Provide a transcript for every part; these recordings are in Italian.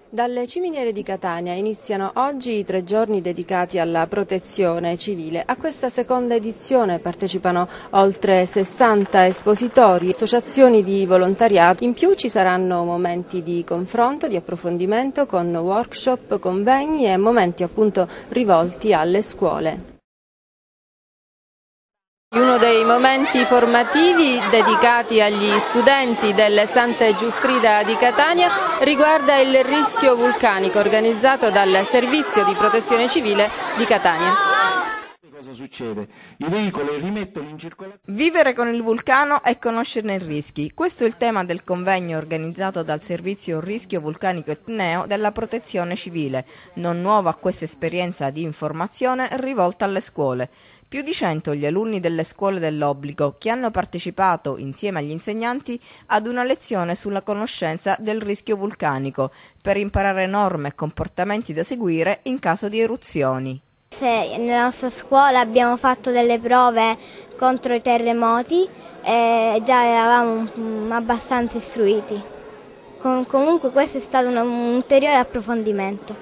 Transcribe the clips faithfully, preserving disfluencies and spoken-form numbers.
Dalle ciminiere di Catania iniziano oggi i tre giorni dedicati alla protezione civile. A questa seconda edizione partecipano oltre sessanta espositori, associazioni di volontariato. In più ci saranno momenti di confronto, di approfondimento con workshop, convegni e momenti appunto rivolti alle scuole. Uno dei momenti formativi dedicati agli studenti del Santa Giuffrida di Catania riguarda il rischio vulcanico organizzato dal Servizio di Protezione Civile di Catania. Cosa succede? I veicoli rimettono in circolazione. Vivere con il vulcano e conoscerne i rischi. Questo è il tema del convegno organizzato dal Servizio Rischio Vulcanico Etneo della Protezione Civile, non nuovo a questa esperienza di informazione rivolta alle scuole. Più di cento gli alunni delle scuole dell'obbligo che hanno partecipato insieme agli insegnanti ad una lezione sulla conoscenza del rischio vulcanico per imparare norme e comportamenti da seguire in caso di eruzioni. Se nella nostra scuola abbiamo fatto delle prove contro i terremoti e già eravamo um, abbastanza istruiti. Com- comunque questo è stato un, un ulteriore approfondimento.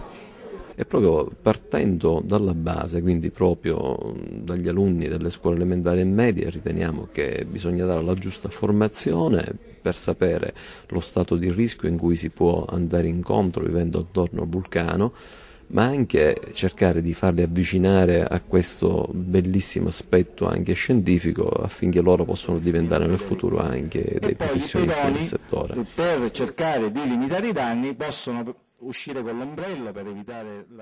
E proprio partendo dalla base, quindi proprio dagli alunni delle scuole elementari e medie, riteniamo che bisogna dare la giusta formazione per sapere lo stato di rischio in cui si può andare incontro vivendo attorno al vulcano, ma anche cercare di farli avvicinare a questo bellissimo aspetto anche scientifico affinché loro possano diventare nel futuro anche dei professionisti del settore. Per cercare di limitare i danni possono uscire con l'ombrello per evitare la...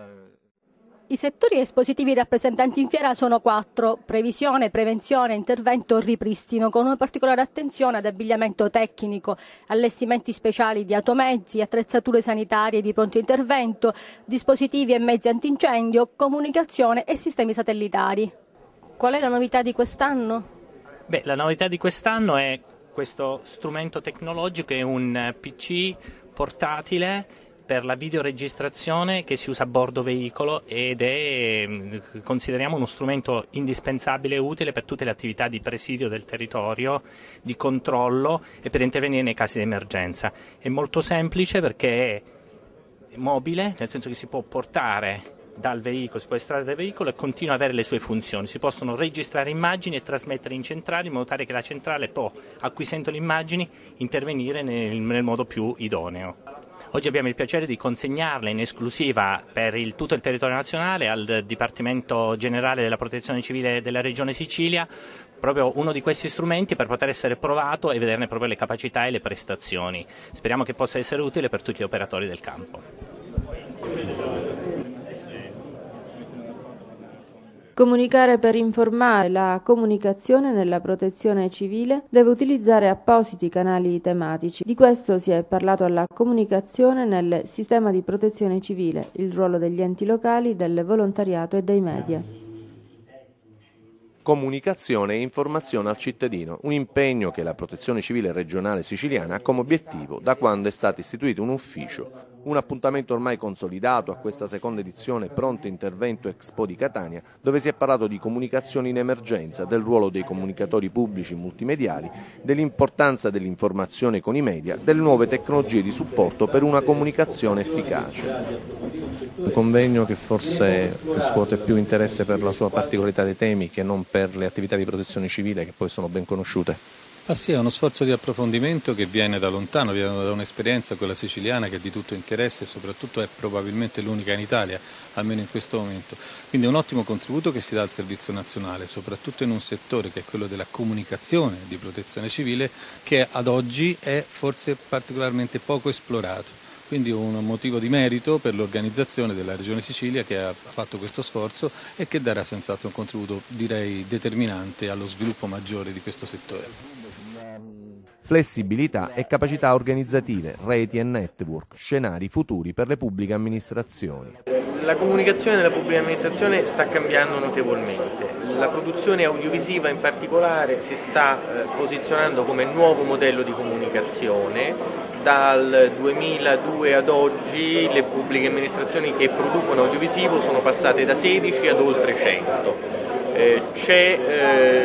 I settori espositivi rappresentanti in fiera sono quattro: previsione, prevenzione, intervento, ripristino, con una particolare attenzione ad abbigliamento tecnico, allestimenti speciali di automezzi, attrezzature sanitarie di pronto intervento, dispositivi e mezzi antincendio, comunicazione e sistemi satellitari. Qual è la novità di quest'anno? Beh, la novità di quest'anno è questo strumento tecnologico, è un P C portatile per la videoregistrazione che si usa a bordo veicolo ed è, consideriamo, uno strumento indispensabile e utile per tutte le attività di presidio del territorio, di controllo e per intervenire nei casi di emergenza. È molto semplice perché è mobile, nel senso che si può portare dal veicolo, si può estrarre dal veicolo e continua ad avere le sue funzioni. Si possono registrare immagini e trasmettere in centrale in modo tale che la centrale può, acquisendo le immagini, intervenire nel, nel modo più idoneo. Oggi abbiamo il piacere di consegnarle in esclusiva per il, tutto il territorio nazionale al Dipartimento Generale della Protezione Civile della Regione Sicilia proprio uno di questi strumenti per poter essere provato e vederne proprio le capacità e le prestazioni. Speriamo che possa essere utile per tutti gli operatori del campo. Comunicare per informare. La comunicazione nella protezione civile deve utilizzare appositi canali tematici. Di questo si è parlato alla comunicazione nel sistema di protezione civile, il ruolo degli enti locali, del volontariato e dei media. Comunicazione e informazione al cittadino, un impegno che la Protezione Civile Regionale Siciliana ha come obiettivo da quando è stato istituito un ufficio. Un appuntamento ormai consolidato a questa seconda edizione Pronto Intervento Expo di Catania, dove si è parlato di comunicazione in emergenza, del ruolo dei comunicatori pubblici multimediali, dell'importanza dell'informazione con i media, delle nuove tecnologie di supporto per una comunicazione efficace. Un convegno che forse riscuote più interesse per la sua particolarità dei temi che non per le attività di protezione civile, che poi sono ben conosciute. Ah sì, è uno sforzo di approfondimento che viene da lontano, viene da un'esperienza, quella siciliana, che è di tutto interesse e soprattutto è probabilmente l'unica in Italia, almeno in questo momento. Quindi è un ottimo contributo che si dà al servizio nazionale, soprattutto in un settore che è quello della comunicazione di protezione civile, che ad oggi è forse particolarmente poco esplorato. Quindi un motivo di merito per l'organizzazione della Regione Sicilia che ha fatto questo sforzo e che darà senz'altro un contributo, direi, determinante allo sviluppo maggiore di questo settore. Flessibilità e capacità organizzative, reti e network, scenari futuri per le pubbliche amministrazioni. La comunicazione della pubblica amministrazione sta cambiando notevolmente. La produzione audiovisiva in particolare si sta eh, posizionando come nuovo modello di comunicazione. Dal duemiladue ad oggi le pubbliche amministrazioni che producono audiovisivo sono passate da sedici ad oltre cento. Eh, c'è eh,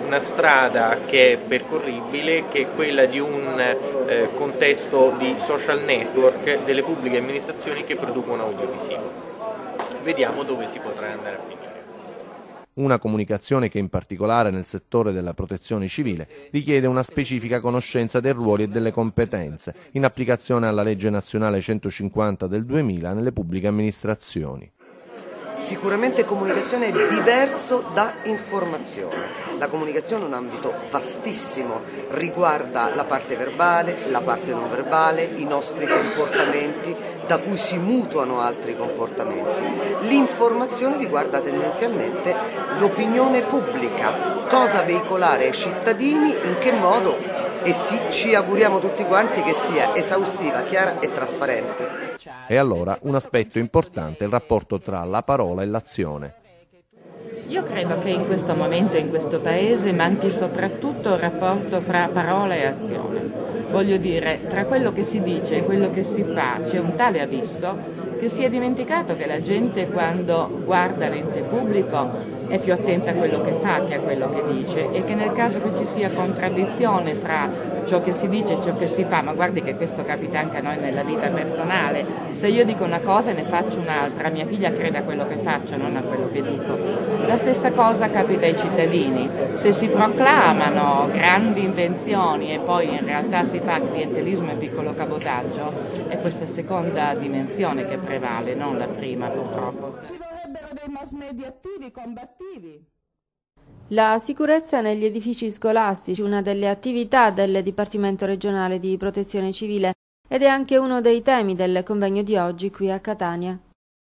una strada che è percorribile, che è quella di un eh, contesto di social network delle pubbliche amministrazioni che producono audiovisivo. Vediamo dove si potrà andare a finire. Una comunicazione che in particolare nel settore della protezione civile richiede una specifica conoscenza dei ruoli e delle competenze, in applicazione alla legge nazionale centocinquanta del duemila nelle pubbliche amministrazioni. Sicuramente comunicazione è diverso da informazione. La comunicazione è un ambito vastissimo, riguarda la parte verbale, la parte non verbale, i nostri comportamenti, da cui si mutuano altri comportamenti. L'informazione riguarda tendenzialmente l'opinione pubblica, cosa veicolare ai cittadini, in che modo, e sì, ci auguriamo tutti quanti che sia esaustiva, chiara e trasparente. E allora un aspetto importante è il rapporto tra la parola e l'azione. Io credo che in questo momento, in questo Paese, manchi soprattutto il rapporto fra parola e azione. Voglio dire, tra quello che si dice e quello che si fa c'è un tale abisso che si è dimenticato che la gente, quando guarda l'ente pubblico, è più attenta a quello che fa che a quello che dice, e che nel caso che ci sia contraddizione fra ciò che si dice e ciò che si fa, ma guardi che questo capita anche a noi nella vita personale, se io dico una cosa e ne faccio un'altra, mia figlia crede a quello che faccio, non a quello che dico. La stessa cosa capita ai cittadini, se si proclamano grandi intenzioni e poi in realtà si fa clientelismo e piccolo cabotaggio, è questa seconda dimensione che prevale, non la prima purtroppo. Ci vorrebbero dei mass media attivi, combattivi. La sicurezza negli edifici scolastici, una delle attività del Dipartimento regionale di protezione civile, ed è anche uno dei temi del convegno di oggi qui a Catania.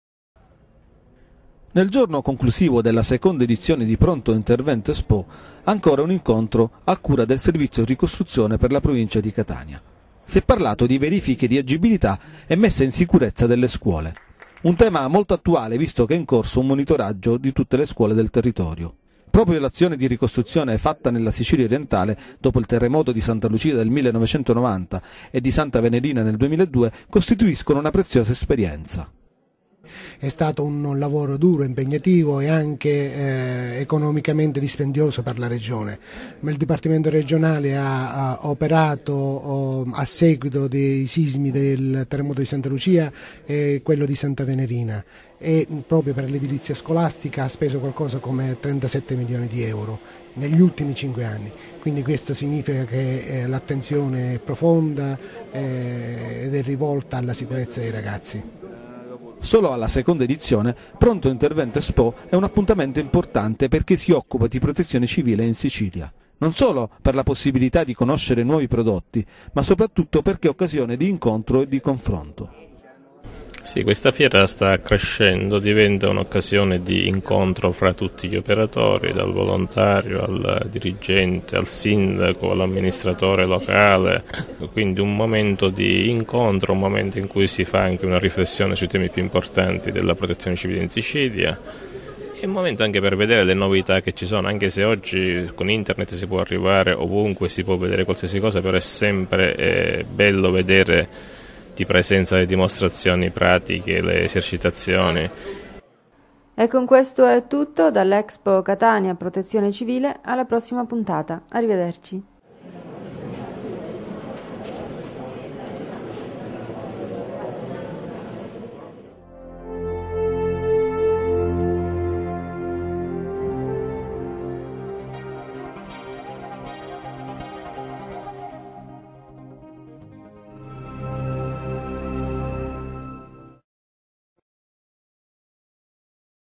Nel giorno conclusivo della seconda edizione di Pronto Intervento Expo, ancora un incontro a cura del Servizio Ricostruzione per la provincia di Catania. Si è parlato di verifiche di agibilità e messa in sicurezza delle scuole. Un tema molto attuale visto che è in corso un monitoraggio di tutte le scuole del territorio. Proprio l'azione di ricostruzione fatta nella Sicilia orientale dopo il terremoto di Santa Lucia del millenovecentonovanta e di Santa Venerina nel duemiladue costituiscono una preziosa esperienza. È stato un lavoro duro, impegnativo e anche eh, economicamente dispendioso per la Regione, ma il Dipartimento regionale ha, ha operato oh, a seguito dei sismi del terremoto di Santa Lucia e quello di Santa Venerina, e proprio per l'edilizia scolastica ha speso qualcosa come trentasette milioni di euro negli ultimi cinque anni, quindi questo significa che eh, l'attenzione è profonda eh, ed è rivolta alla sicurezza dei ragazzi. Solo alla seconda edizione, Pronto Intervento Expo è un appuntamento importante perché si occupa di protezione civile in Sicilia. Non solo per la possibilità di conoscere nuovi prodotti, ma soprattutto perché è occasione di incontro e di confronto. Sì, questa fiera sta crescendo, diventa un'occasione di incontro fra tutti gli operatori, dal volontario al dirigente, al sindaco, all'amministratore locale, quindi un momento di incontro, un momento in cui si fa anche una riflessione sui temi più importanti della protezione civile in Sicilia. È un momento anche per vedere le novità che ci sono, anche se oggi con internet si può arrivare ovunque, si può vedere qualsiasi cosa, però è sempre eh, bello vedere di presenza le dimostrazioni pratiche, le esercitazioni. E con questo è tutto dall'Expo Catania Protezione Civile, alla prossima puntata. Arrivederci.